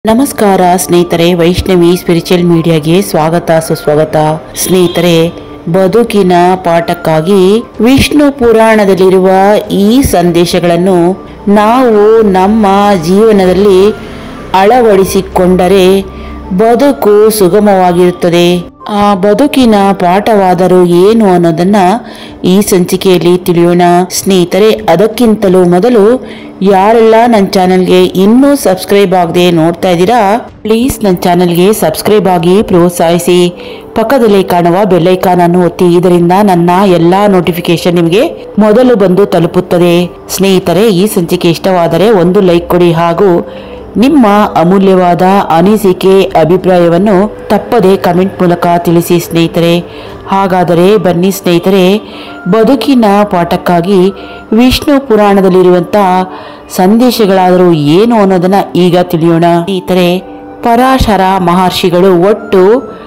ನಮಸ್ಕಾರ ಸ್ನೇಹಿತರೆ, ವೈಷ್ಣವಿ ಸ್ಪಿರಿಚುವಲ್ ಮೀಡಿಯಾಗೆ ಸ್ವಾಗತ ಸುಸ್ವಾಗತ. ಸ್ನೇಹಿತರೆ, ಬದುಕಿನ ಪಾಠಕ್ಕಾಗಿ ವಿಷ್ಣು ಪುರಾಣದಲ್ಲಿರುವ ಈ ಸಂದೇಶಗಳನ್ನು ನಾವು ನಮ್ಮ ಜೀವನದಲ್ಲಿ ಅಳವಡಿಸಿಕೊಂಡರೆ ಬದುಕು ಸುಗಮವಾಗಿರುತ್ತದೆ. ಆ ಬದುಕಿನ ಪಾಠವಾದರೂ ಏನು ಅನ್ನೋದನ್ನ ಈ ಸಂಚಿಕೆಯಲ್ಲಿ ತಿಳಿಯೋಣ. ಸ್ನೇಹಿತರೆ, ಅದಕ್ಕಿಂತಲೂ ಮೊದಲು ಯಾರೆಲ್ಲ ನನ್ನ ಚಾನಲ್ಗೆ ಇನ್ನೂ ಸಬ್ಸ್ಕ್ರೈಬ್ ಆಗದೆ ನೋಡ್ತಾ ಇದ್ದೀರಾ, ಪ್ಲೀಸ್ ನನ್ನ ಚಾನಲ್ಗೆ ಸಬ್ಸ್ಕ್ರೈಬ್ ಆಗಿ ಪ್ರೋತ್ಸಾಹಿಸಿ. ಪಕ್ಕದಲ್ಲಿ ಕಾಣುವ ಬೆಲ್ಲೈಕಾನ್ ಅನ್ನು ಒತ್ತಿ. ಇದರಿಂದ ನನ್ನ ಎಲ್ಲಾ ನೋಟಿಫಿಕೇಶನ್ ನಿಮಗೆ ಮೊದಲು ಬಂದು ತಲುಪುತ್ತದೆ. ಸ್ನೇಹಿತರೆ, ಈ ಸಂಚಿಕೆ ಇಷ್ಟವಾದರೆ ಒಂದು ಲೈಕ್ ಕೊಡಿ ಹಾಗೂ ನಿಮ್ಮ ಅಮೂಲ್ಯವಾದ ಅನಿಸಿಕೆ ಅಭಿಪ್ರಾಯವನ್ನು ತಪ್ಪದೆ ಕಮೆಂಟ್ ಮೂಲಕ ತಿಳಿಸಿ ಸ್ನೇಹಿತರೆ. ಹಾಗಾದರೆ ಬನ್ನಿ ಸ್ನೇಹಿತರೆ, ಬದುಕಿನ ಪಾಠಕ್ಕಾಗಿ ವಿಷ್ಣು ಪುರಾಣದಲ್ಲಿರುವಂತಹ ಸಂದೇಶಗಳಾದರೂ ಏನು ಅನ್ನೋದನ್ನ ಈಗ ತಿಳಿಯೋಣ. ಸ್ನೇಹಿತರೆ, ಪರಾಶರ ಮಹರ್ಷಿಗಳು ಒಟ್ಟು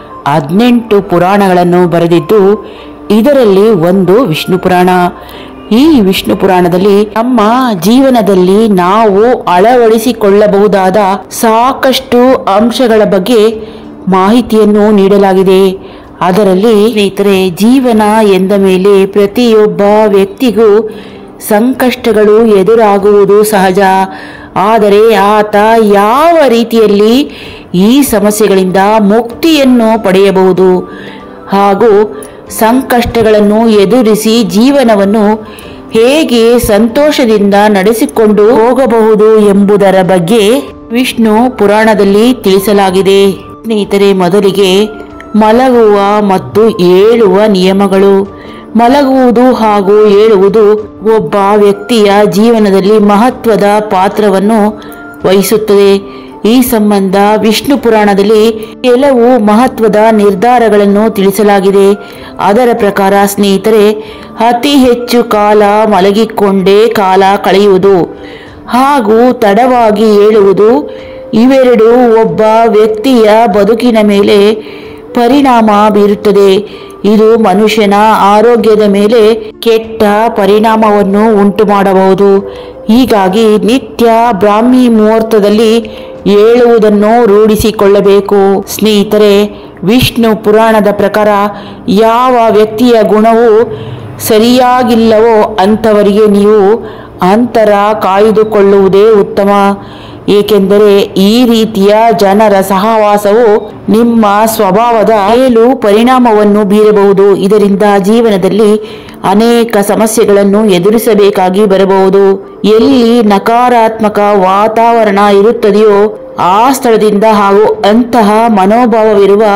18 ಪುರಾಣಗಳನ್ನು ಬರೆದಿದ್ದು, ಇದರಲ್ಲಿ ಒಂದು ವಿಷ್ಣು ಪುರಾಣ. ಈ ವಿಷ್ಣು ಪುರಾಣದಲ್ಲಿ ನಮ್ಮ ಜೀವನದಲ್ಲಿ ನಾವು ಅಳವಡಿಸಿಕೊಳ್ಳಬಹುದಾದ ಸಾಕಷ್ಟು ಅಂಶಗಳ ಬಗ್ಗೆ ಮಾಹಿತಿಯನ್ನು ನೀಡಲಾಗಿದೆ. ಅದರಲ್ಲಿ ಸ್ನೇಹಿತರೆ, ಜೀವನ ಎಂದ ಮೇಲೆ ಪ್ರತಿಯೊಬ್ಬ ವ್ಯಕ್ತಿಗೂ ಸಂಕಷ್ಟಗಳು ಎದುರಾಗುವುದು ಸಹಜ. ಆದರೆ ಆತ ಯಾವ ರೀತಿಯಲ್ಲಿ ಈ ಸಮಸ್ಯೆಗಳಿಂದ ಮುಕ್ತಿಯನ್ನು ಪಡೆಯಬಹುದು ಹಾಗೂ ಸಂಕಷ್ಟಗಳನ್ನು ಎದುರಿಸಿ ಜೀವನವನ್ನು ಹೇಗೆ ಸಂತೋಷದಿಂದ ನಡೆಸಿಕೊಂಡು ಹೋಗಬಹುದು ಎಂಬುದರ ಬಗ್ಗೆ ವಿಷ್ಣು ಪುರಾಣದಲ್ಲಿ ತಿಳಿಸಲಾಗಿದೆ. ಸ್ನೇಹಿತರೆ, ಮೊದಲಿಗೆ ಮಲಗುವ ಮತ್ತು ಏಳುವ ನಿಯಮಗಳು. ಮಲಗುವುದು ಹಾಗೂ ಏಳುವುದು ಒಬ್ಬ ವ್ಯಕ್ತಿಯ ಜೀವನದಲ್ಲಿ ಮಹತ್ವದ ಪಾತ್ರವನ್ನು ವಹಿಸುತ್ತದೆ. ಈ ಸಂಬಂಧ ವಿಷ್ಣು ಪುರಾಣದಲ್ಲಿ ಕೆಲವು ಮಹತ್ವದ ನಿರ್ಧಾರಗಳನ್ನು ತಿಳಿಸಲಾಗಿದೆ. ಅದರ ಪ್ರಕಾರ ಸ್ನೇಹಿತರೆ, ಅತಿ ಹೆಚ್ಚು ಕಾಲ ಮಲಗಿಕೊಂಡೇ ಕಾಲ ಕಳೆಯುವುದು ಹಾಗೂ ತಡವಾಗಿ ಏಳುವುದು, ಇವೆರಡು ಒಬ್ಬ ವ್ಯಕ್ತಿಯ ಬದುಕಿನ ಮೇಲೆ ಪರಿಣಾಮ ಬೀರುತ್ತದೆ. ಇದು ಮನುಷ್ಯನ ಆರೋಗ್ಯದ ಮೇಲೆ ಕೆಟ್ಟ ಪರಿಣಾಮವನ್ನು ಉಂಟು ಮಾಡಬಹುದು. ಹೀಗಾಗಿ ನಿತ್ಯ ಬ್ರಾಹ್ಮಿ ಮುಹೂರ್ತದಲ್ಲಿ ಏಳುವುದನ್ನು ರೂಢಿಸಿಕೊಳ್ಳಬೇಕು. ಸ್ನೇಹಿತರೆ, ವಿಷ್ಣು ಪುರಾಣದ ಪ್ರಕಾರ ಯಾವ ವ್ಯಕ್ತಿಯ ಗುಣವು ಸರಿಯಾಗಿಲ್ಲವೋ ಅಂಥವರಿಗೆ ನೀವು ಅಂತರ ಕಾಯ್ದುಕೊಳ್ಳುವುದೇ ಉತ್ತಮ. ಏಕೆಂದರೆ ಈ ರೀತಿಯ ಜನರ ಸಹವಾಸವು ನಿಮ್ಮ ಸ್ವಭಾವದ ಮೇಲೂ ಪರಿಣಾಮವನ್ನು ಬೀರಬಹುದು. ಇದರಿಂದ ಜೀವನದಲ್ಲಿ ಅನೇಕ ಸಮಸ್ಯೆಗಳನ್ನು ಎದುರಿಸಬೇಕಾಗಿ ಬರಬಹುದು. ಎಲ್ಲಿ ನಕಾರಾತ್ಮಕ ವಾತಾವರಣ ಇರುತ್ತದೆಯೋ ಆ ಸ್ಥಳದಿಂದ ಹಾಗೂ ಅಂತಹ ಮನೋಭಾವವಿರುವ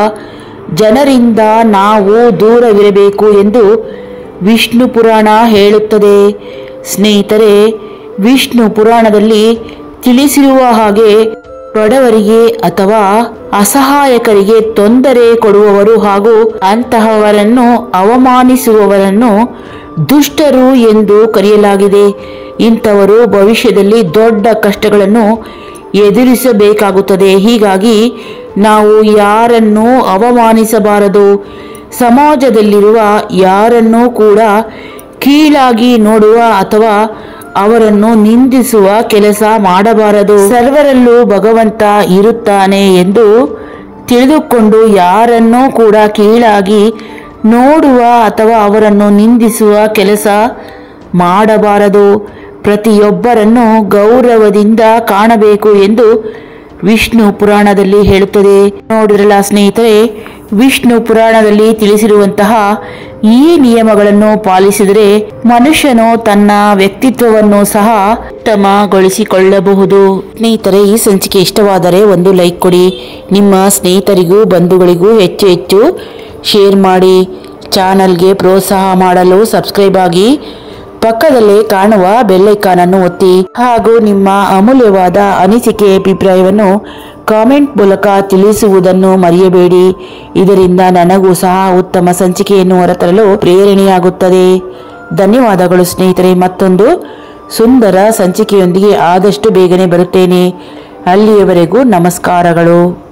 ಜನರಿಂದ ನಾವು ದೂರವಿರಬೇಕು ಎಂದು ವಿಷ್ಣು ಪುರಾಣ ಹೇಳುತ್ತದೆ. ಸ್ನೇಹಿತರೆ, ವಿಷ್ಣು ಪುರಾಣದಲ್ಲಿ ತಿಳಿಸಿರುವ ಹಾಗೆ ಬಡವರಿಗೆ ಅಥವಾ ಅಸಹಾಯಕರಿಗೆ ತೊಂದರೆ ಕೊಡುವವರು ಹಾಗೂ ಅಂತಹವರನ್ನು ಅವಮಾನಿಸುವವರನ್ನು ದುಷ್ಟರು ಎಂದು ಕರೆಯಲಾಗಿದೆ. ಇಂಥವರು ಭವಿಷ್ಯದಲ್ಲಿ ದೊಡ್ಡ ಕಷ್ಟಗಳನ್ನು ಎದುರಿಸಬೇಕಾಗುತ್ತದೆ. ಹೀಗಾಗಿ ನಾವು ಯಾರನ್ನೂ ಅವಮಾನಿಸಬಾರದು. ಸಮಾಜದಲ್ಲಿರುವ ಯಾರನ್ನೂ ಕೂಡ ಕೀಳಾಗಿ ನೋಡುವ ಅಥವಾ ಅವರನ್ನು ನಿಂದಿಸುವ ಕೆಲಸ ಮಾಡಬಾರದು. ಸರ್ವರಲ್ಲೂ ಭಗವಂತ ಇರುತ್ತಾನೆ ಎಂದು ತಿಳಿದುಕೊಂಡು ಯಾರನ್ನೂ ಕೂಡ ಕೀಳಾಗಿ ನೋಡುವ ಅಥವಾ ಅವರನ್ನು ನಿಂದಿಸುವ ಕೆಲಸ ಮಾಡಬಾರದು. ಪ್ರತಿಯೊಬ್ಬರನ್ನು ಗೌರವದಿಂದ ಕಾಣಬೇಕು ಎಂದು ವಿಷ್ಣು ಪುರಾಣದಲ್ಲಿ ಹೇಳುತ್ತದೆ. ನೋಡಿರಲ್ಲ ಸ್ನೇಹಿತರೆ, ವಿಷ್ಣು ಪುರಾಣದಲ್ಲಿ ತಿಳಿಸಿರುವಂತಹ ಈ ನಿಯಮಗಳನ್ನು ಪಾಲಿಸಿದರೆ ಮನುಷ್ಯನು ತನ್ನ ವ್ಯಕ್ತಿತ್ವವನ್ನು ಸಹ ಉತ್ತಮಗೊಳಿಸಿಕೊಳ್ಳಬಹುದು. ಸ್ನೇಹಿತರೆ, ಈ ಸಂಚಿಕೆ ಇಷ್ಟವಾದರೆ ಒಂದು ಲೈಕ್ ಕೊಡಿ. ನಿಮ್ಮ ಸ್ನೇಹಿತರಿಗೂ ಬಂಧುಗಳಿಗೂ ಹೆಚ್ಚು ಹೆಚ್ಚು ಶೇರ್ ಮಾಡಿ. ಚಾನಲ್ಗೆ ಪ್ರೋತ್ಸಾಹ ಮಾಡಲು ಸಬ್ಸ್ಕ್ರೈಬ್ ಆಗಿ ಪಕ್ಕದಲ್ಲೇ ಕಾಣುವ ಬೆಲ್ಲೈಕಾನ್ ಅನ್ನು ಒತ್ತಿ ಹಾಗೂ ನಿಮ್ಮ ಅಮೂಲ್ಯವಾದ ಅನಿಸಿಕೆ ಅಭಿಪ್ರಾಯವನ್ನು ಕಾಮೆಂಟ್ ಮೂಲಕ ತಿಳಿಸುವುದನ್ನು ಮರೆಯಬೇಡಿ. ಇದರಿಂದ ನನಗೂ ಸಹ ಉತ್ತಮ ಸಂಚಿಕೆಯನ್ನು ಹೊರತರಲು ಪ್ರೇರಣೆಯಾಗುತ್ತದೆ. ಧನ್ಯವಾದಗಳು ಸ್ನೇಹಿತರೆ. ಮತ್ತೊಂದು ಸುಂದರ ಸಂಚಿಕೆಯೊಂದಿಗೆ ಆದಷ್ಟು ಬೇಗನೆ ಬರುತ್ತೇನೆ. ಅಲ್ಲಿಯವರೆಗೂ ನಮಸ್ಕಾರಗಳು.